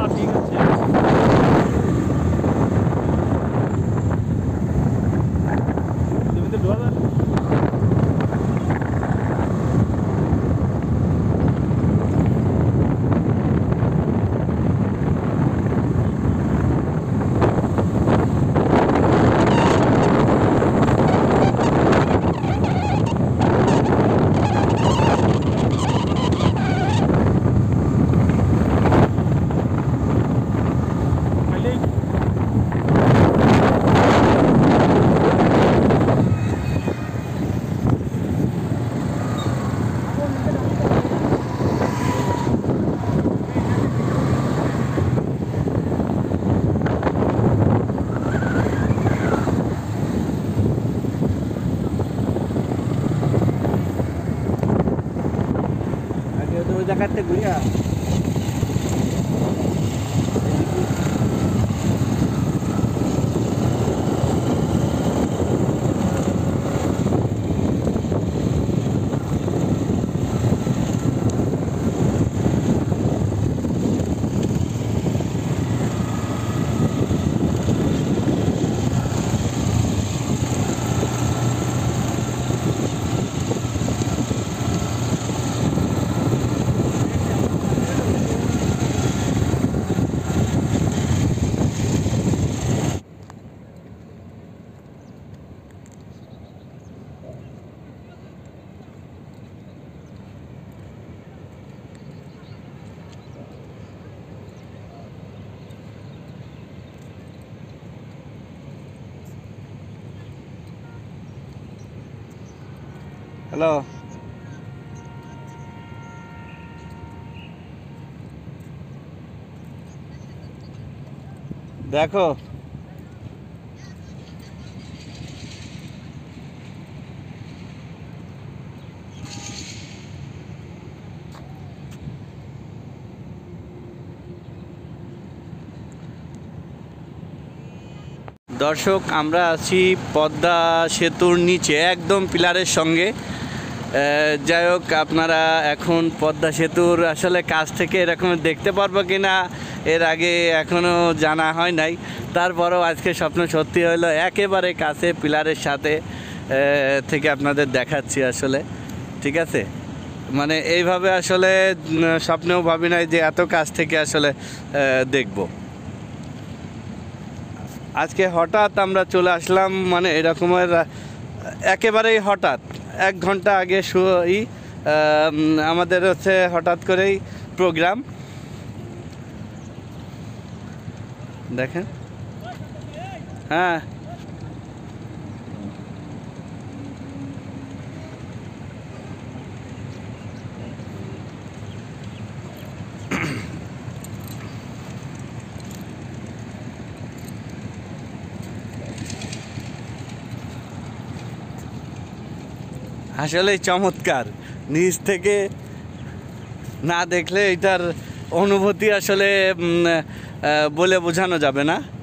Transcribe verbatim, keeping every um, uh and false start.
ঠিক আছে। জমিতে ঢোকা যায় না। জায়গাতে ঘুরিয়া হ্যালো দেখো দর্শক, আমরা আছি পদ্মা সেতুর নিচে একদম পিলারের সঙ্গে। যাই হোক, আপনারা এখন পদ্মা সেতুর আসলে কাছ থেকে এরকম দেখতে পারবো কিনা এর আগে এখনও জানা হয় নাই। তারপরেও আজকে স্বপ্ন সত্যি হলো, একেবারে কাছে পিলারের সাথে থেকে আপনাদের দেখাচ্ছি আসলে। ঠিক আছে, মানে এইভাবে আসলে স্বপ্নেও ভাবি নাই যে এত কাছ থেকে আসলে দেখব। আজকে হঠাৎ আমরা চলে আসলাম, মানে এরকমের একেবারেই হঠাৎ। এক ঘন্টা আগে শুই আমাদের হচ্ছে হঠাৎ করেই প্রোগ্রাম। দেখেন, হ্যাঁ আসলেই চমৎকার। নিচ থেকে না দেখলে এটার অনুভূতি আসলে বলে বোঝানো যাবে না।